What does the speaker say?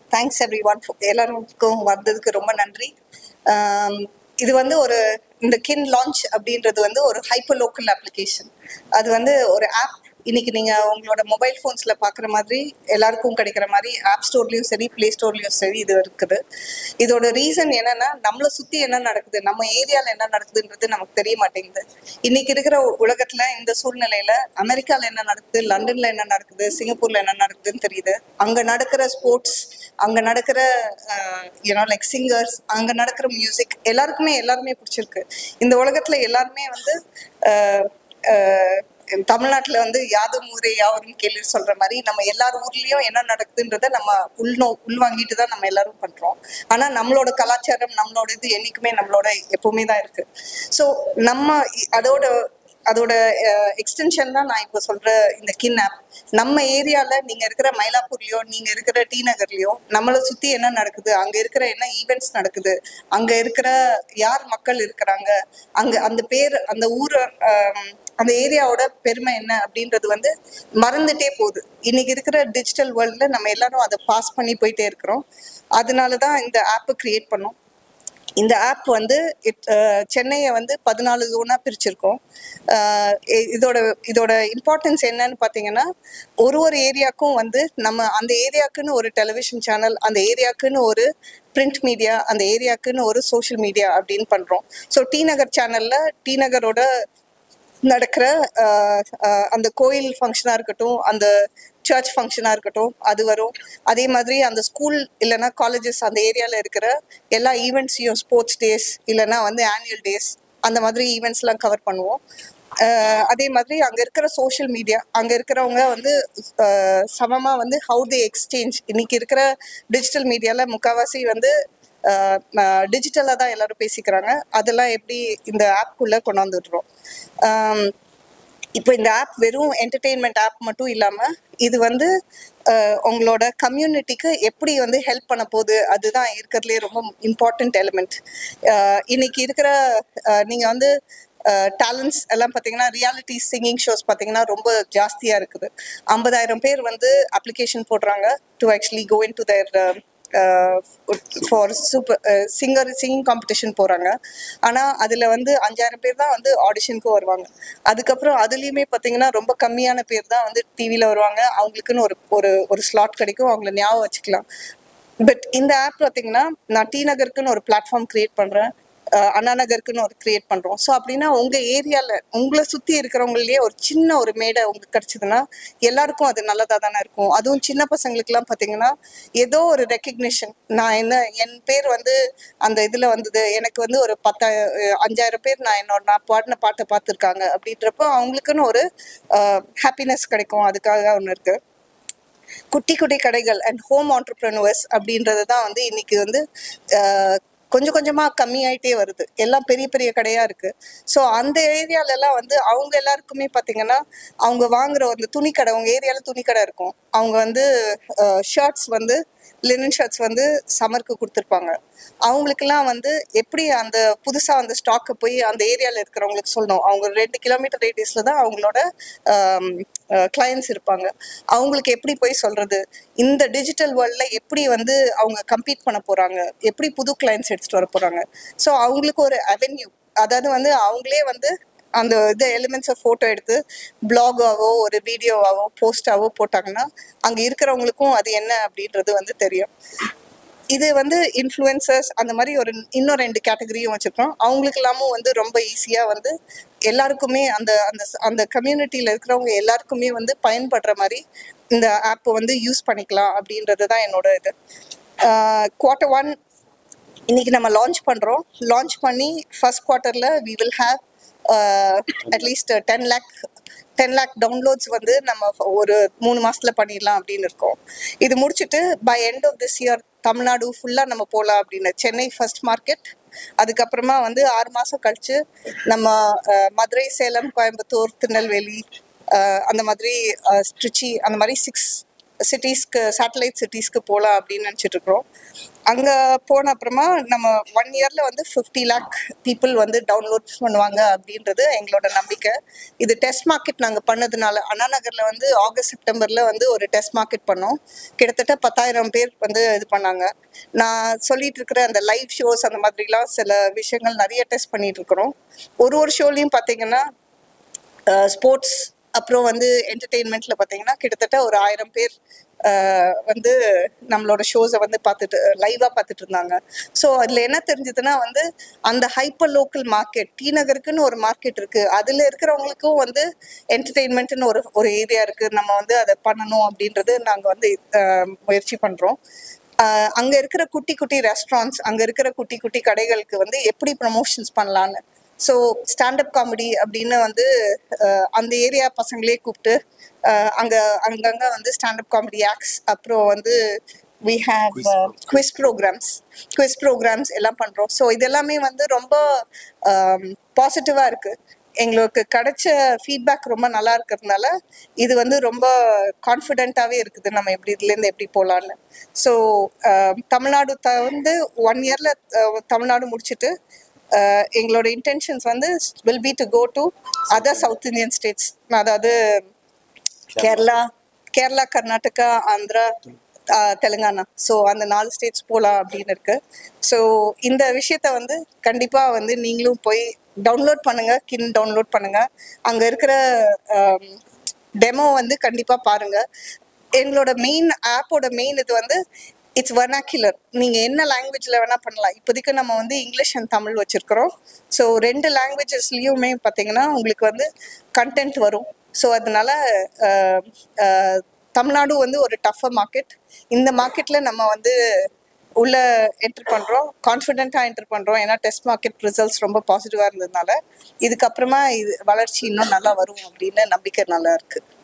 Thanks every one எல்லாருக்கும் வந்ததுக்கு ரொம்ப நன்றி. இது வந்து இந்த கின் லான்ச் அப்படின்றது வந்து ஒரு ஹைப்பர் லோக்கல் அப்ளிகேஷன். அது வந்து ஒரு ஆப். இன்னைக்கு நீங்க உங்களோட மொபைல் ஃபோன்ஸ்ல பாக்குற மாதிரி எல்லாருக்கும் கிடைக்கிற மாதிரி ஆப் ஸ்டோர்லயும் சரி, பிளே ஸ்டோர்லயும் சரி இது இருக்குது. இதோட ரீசன் என்னன்னா, நம்மளை சுத்தி என்ன நடக்குது, நம்ம ஏரியால என்ன நடக்குதுன்றது நமக்கு தெரிய மாட்டேங்குது. இன்னைக்கு இருக்கிற உலகத்துல இந்த சூழ்நிலையில அமெரிக்கால என்ன நடக்குது, லண்டன்ல என்ன நடக்குது, சிங்கப்பூர்ல என்ன நடக்குதுன்னு தெரியுது. அங்க நடக்கிற ஸ்போர்ட்ஸ், அங்க நடக்கிற லைக் சிங்கர்ஸ், அங்க நடக்கிற மியூசிக் எல்லாருமே பிடிச்சிருக்கு. இந்த உலகத்துல எல்லாருமே வந்து தமிழ்நாட்டுல வந்து யாதும் ஊரே யாவரும் கேள்வி சொல்ற மாதிரி நம்ம எல்லார் ஊர்லயும் என்ன நடக்குதுன்றத நம்ம உள்வாங்கிட்டு தான் நம்ம எல்லாரும் பண்றோம். ஆனா நம்மளோட கலாச்சாரம், நம்மளோட இது என்னைக்குமே நம்மளோட எப்பவுமே தான் இருக்கு. ஸோ நம்ம அதோட எக்ஸ்டென்ஷன் தான் நான் இப்போ சொல்ற இந்த கின் ஆப். நம்ம ஏரியால நீங்க இருக்கிற மயிலாப்பூர்லயோ, நீங்க இருக்கிற டி நகர்லயோ நம்மளை சுத்தி என்ன நடக்குது, அங்க இருக்கிற என்ன ஈவெண்ட்ஸ் நடக்குது, அங்க இருக்கிற யார் மக்கள் இருக்கிறாங்க, அங்க அந்த பேர், அந்த ஊர், அந்த ஏரியாவோட பெருமை என்ன அப்படின்றது வந்து மறந்துட்டே போகுது. இன்னைக்கு இருக்கிற டிஜிட்டல் வேர்ல்ட்ல நம்ம எல்லாரும் அதை பாஸ் பண்ணி போயிட்டே இருக்கிறோம். அதனாலதான் இந்த ஆப்பை கிரியேட் பண்ணோம். இந்த ஆப் வந்து சென்னையை வந்து 14 ஜோனா பிரிச்சிருக்கோம். இதோட இம்பார்ட்டன்ஸ் என்னன்னு பார்த்தீங்கன்னா, ஒரு ஏரியாவுக்கும் வந்து நம்ம அந்த ஏரியாவுக்குன்னு ஒரு டெலிவிஷன் சேனல், அந்த ஏரியாவுக்குன்னு ஒரு பிரிண்ட் மீடியா, அந்த ஏரியாவுக்குன்னு ஒரு சோஷியல் மீடியா அப்படின்னு பண்றோம். ஸோ டி நகர் சேனல்ல டி நகரோட நடக்கிற அந்த கோயில் ஃபங்க்ஷனாக இருக்கட்டும், அந்த சர்ச் ஃபங்க்ஷனாக இருக்கட்டும், அது வரும். அதே மாதிரி அந்த ஸ்கூல் இல்லைன்னா காலேஜஸ் அந்த ஏரியாவில் இருக்கிற எல்லா ஈவெண்ட்ஸையும், ஸ்போர்ட்ஸ் டேஸ் இல்லைன்னா வந்து ஆனுவல் டேஸ், அந்த மாதிரி ஈவெண்ட்ஸ்லாம் கவர் பண்ணுவோம். அதே மாதிரி அங்கே இருக்கிற சோஷியல் மீடியா, அங்கே இருக்கிறவங்க வந்து சமமாக வந்து ஹவு தே எக்ஸ்சேஞ்ச். இன்னைக்கு இருக்கிற டிஜிட்டல் மீடியாவில் முக்கால்வாசி வந்து டிஜிட்டலாக தான் எல்லாரும் பேசிக்கிறாங்க. அதெல்லாம் எப்படி இந்த ஆப்குள்ளே கொண்டாந்துடுறோம். இப்போ இந்த ஆப் வெறும் என்டர்டெயின்மெண்ட் ஆப் மட்டும் இல்லாமல் இது வந்து உங்களோட கம்யூனிட்டிக்கு எப்படி வந்து ஹெல்ப் பண்ண போகுது, அதுதான் இருக்கிறதுலே ரொம்ப இம்பார்ட்டண்ட் எலிமெண்ட். இன்னைக்கு இருக்கிற நீங்கள் வந்து டேலண்ட்ஸ் எல்லாம் பார்த்தீங்கன்னா, ரியாலிட்டி சிங்கிங் ஷோஸ் பார்த்தீங்கன்னா ரொம்ப ஜாஸ்தியாக இருக்குது. 50,000 பேர் வந்து அப்ளிகேஷன் போடுறாங்க to actually go into there for singing competition போகிறாங்க. ஆனால் அதில் வந்து 5,000 பேர் தான் வந்து ஆடிஷனுக்கு வருவாங்க. அதுக்கப்புறம் அதுலேயுமே பார்த்தீங்கன்னா ரொம்ப கம்மியான பேர் தான் வந்து டிவியில் வருவாங்க. அவங்களுக்குன்னு ஒரு ஸ்லாட் கிடைக்கும், அவங்கள ஞாபகம் வச்சுக்கலாம். பட் இந்த ஆப் பார்த்தீங்கன்னா, நான் டி நகருக்குன்னு ஒரு பிளாட்ஃபார்ம் கிரியேட் பண்ணுறேன், அண்ணா நகருக்குன்னு ஒரு கிரியேட் பண்ணுறோம். ஸோ அப்படின்னா உங்கள் ஏரியாவில் உங்களை சுற்றி இருக்கிறவங்களே ஒரு சின்ன ஒரு மேடை உங்களுக்கு கிடச்சிதுன்னா எல்லாருக்கும் அது நல்லதாக தானே இருக்கும். அதுவும் சின்ன பசங்களுக்குலாம் பார்த்தீங்கன்னா ஏதோ ஒரு ரெக்கக்னிஷன், என் பேர் வந்து அந்த இதில் வந்தது, எனக்கு வந்து ஒரு 5,000 பேர் நான் பாடின பாட்டை பார்த்துருக்காங்க அப்படின்றப்போ அவங்களுக்குன்னு ஒரு ஹாப்பினஸ் கிடைக்கும். அதுக்காக ஒன்று இருக்குது. குட்டி குட்டி கடைகள் அண்ட் ஹோம் ஆண்டர்பிரனர்ஸ் அப்படின்றது தான் வந்து இன்னைக்கு வந்து கொஞ்சம் கொஞ்சமாக கம்மியாயிட்டே வருது. எல்லாம் பெரிய பெரிய கடையாக இருக்குது. ஸோ அந்த ஏரியாலெல்லாம் வந்து அவங்க எல்லாருக்குமே பார்த்தீங்கன்னா, அவங்க வாங்குற அந்த துணிக்கடை, அவங்க ஏரியாவில் துணிக்கடை இருக்கும். அவங்க வந்து ஷர்ட்ஸ் வந்து லினன் ஷர்ட்ஸ் வந்து சம்மருக்கு கொடுத்துருப்பாங்க. அவங்களுக்கெல்லாம் வந்து எப்படி அந்த புதுசாக அந்த ஸ்டாக்கை போய் அந்த ஏரியாவில் இருக்கிறவங்களுக்கு சொல்லணும். அவங்க 2 கிலோமீட்டர் ரேடியஸில் தான் அவங்களோட கிளையன்ட்ஸ் இருப்பாங்க. அவங்களுக்கு எப்படி போய் சொல்கிறது, இந்த டிஜிட்டல் வேர்ல்டில் எப்படி வந்து அவங்க கம்பீட் பண்ண போகிறாங்க, எப்படி புது கிளையன்ட்ஸ் எடுத்துகிட்டு வர போகிறாங்க. ஸோ அவங்களுக்கு ஒரு அவென்யூ, அதாவது வந்து அவங்களே வந்து அந்த எலிமெண்ட்ஸை ஃபோட்டோ எடுத்து பிளாகாவோ ஒரு வீடியோவாவோ போஸ்டாவோ போட்டாங்கன்னா அங்கே இருக்கிறவங்களுக்கும் அது என்ன அப்படின்றது வந்து தெரியும். இது வந்து இன்ஃப்ளூயன்சர்ஸ் அந்த மாதிரி இன்னும் 2 கேட்டகரியும் வச்சுருக்கோம். அவங்களுக்கு எல்லாமும் வந்து ரொம்ப ஈஸியாக வந்து எல்லாருக்குமே அந்த அந்த அந்த கம்யூனிட்டியில் இருக்கிறவங்க எல்லாருக்குமே வந்து பயன்படுற மாதிரி இந்த ஆப்பை வந்து யூஸ் பண்ணிக்கலாம் அப்படின்றது தான் என்னோட இது. Q1 இன்னைக்கு நம்ம லான்ச் பண்ணுறோம். லான்ச் பண்ணி ஃபர்ஸ்ட் குவார்ட்டரில் we will have at least 10 lakh downloads வந்து நம்ம ஒரு 3 மாசத்துல பண்ணிடலாம் அப்படின்னு இருக்கோம். இது முடிச்சுட்டு by end of this year Tamil Nadu ஃபுல்லாக நம்ம போகலாம் அப்படின்னு. சென்னை ஃபர்ஸ்ட் மார்க்கெட், அதுக்கப்புறமா வந்து 6 மாதம் கழிச்சு நம்ம மதுரை, சேலம், கோயம்புத்தூர், திருநெல்வேலி, அந்த மாதிரி திருச்சி, அந்த மாதிரி சிட்டிஸ்க்கு சேட்டலைட் சிட்டிஸ்க்கு போகலாம் அப்படின்னு நினச்சிட்டு இருக்கிறோம். அங்கே போன அப்புறமா நம்ம 1 இயரில் வந்து 50 lakh பீப்புள் வந்து டவுன்லோட் பண்ணுவாங்க அப்படின்றது எங்களோட நம்பிக்கை. இது டெஸ்ட் மார்க்கெட் நாங்கள் பண்ணதுனால அண்ணா நகரில் வந்து ஆகஸ்ட் செப்டம்பரில் வந்து ஒரு டெஸ்ட் மார்க்கெட் பண்ணோம். கிட்டத்தட்ட 10,000 பேர் வந்து இது பண்ணாங்க. நான் சொல்லிட்டு இருக்கிற அந்த லைவ் ஷோஸ் அந்த மாதிரிலாம் சில விஷயங்கள் நிறைய டெஸ்ட் பண்ணிட்டு இருக்கிறோம். ஒரு ஷோலையும் பார்த்தீங்கன்னா ஸ்போர்ட்ஸ் அப்புறம் வந்து என்டர்டெயின்மெண்ட்ல பார்த்தீங்கன்னா கிட்டத்தட்ட ஒரு 1000 பேர் வந்து நம்மளோட ஷோஸை வந்து லைவாக பார்த்துட்டு இருந்தாங்க. ஸோ அதில் என்ன தெரிஞ்சதுன்னா வந்து அந்த ஹைப்பர் லோக்கல் மார்க்கெட் டி நகருக்குன்னு ஒரு மார்க்கெட் இருக்குது, அதில் இருக்கிறவங்களுக்கும் வந்து என்டர்டெயின்மெண்ட்னு ஒரு ஏரியா இருக்குது, நம்ம வந்து அதை பண்ணணும் அப்படின்றது நாங்கள் வந்து முயற்சி பண்ணுறோம். அங்கே இருக்கிற குட்டி குட்டி ரெஸ்டாரண்ட்ஸ், அங்கே இருக்கிற குட்டி குட்டி கடைகளுக்கு வந்து எப்படி ப்ரமோஷன்ஸ் பண்ணலான்னு, ஸோ ஸ்டாண்டப் காமெடி அப்படின்னு வந்து அந்த ஏரியா பசங்களே கூப்பிட்டு அங்கங்கே வந்து ஸ்டாண்டப் காமெடி ஆக்ட்ஸ், அப்புறம் வந்து we have குவிஸ் ப்ரோக்ராம்ஸ் எல்லாம் பண்ணுறோம். ஸோ இதெல்லாமே வந்து ரொம்ப பாசிட்டிவாக இருக்குது. எங்களுக்கு கிடைச்ச ஃபீட்பேக் ரொம்ப நல்லா இருக்கிறதுனால இது வந்து ரொம்ப கான்ஃபிடென்ட்டாகவே இருக்குது நம்ம இதுலேருந்து எப்படி போகலான்னு. ஸோ தமிழ்நாடு வந்து 1 இயரில் தமிழ்நாடு முடிச்சுட்டு எங்களோட இன்டென்ஷன்ஸ் வந்து will be to go to other South Indian states, அதாவது கேரளா, கர்நாடகா, ஆந்திரா, தெலுங்கானா. ஸோ அந்த 4 ஸ்டேட்ஸ் போகலாம் அப்படின்னு இருக்கு. ஸோ இந்த விஷயத்த வந்து கண்டிப்பாக வந்து நீங்களும் போய் டவுன்லோட் பண்ணுங்க, டவுன்லோட் பண்ணுங்க. அங்கே இருக்கிற டெமோ வந்து கண்டிப்பாக பாருங்க. எங்களோட ஆப்போட மெயின் இது வந்து இட்ஸ் வெர்னாக்குலர். நீங்கள் என்ன லாங்குவேஜில் வேணால் பண்ணலாம். இப்போதைக்கு நம்ம வந்து இங்கிலீஷ் அண்ட் தமிழ் வச்சுருக்கிறோம். ஸோ 2 லாங்குவேஜஸ்லேயுமே பார்த்தீங்கன்னா உங்களுக்கு வந்து கண்டென்ட் வரும். ஸோ அதனால தமிழ்நாடு வந்து ஒரு டஃபர் மார்க்கெட். இந்த மார்க்கெட்டில் நம்ம வந்து உள்ள என்டர் பண்ணுறோம், கான்ஃபிடென்ட்டாக என்டர் பண்ணுறோம். ஏன்னா டெஸ்ட் மார்க்கெட் ரிசல்ட்ஸ் ரொம்ப பாசிட்டிவாக இருந்ததுனால இதுக்கப்புறமா வளர்ச்சி இன்னும் நல்லா வரும் அப்படின்னு நம்பிக்கை நல்லா இருக்குது.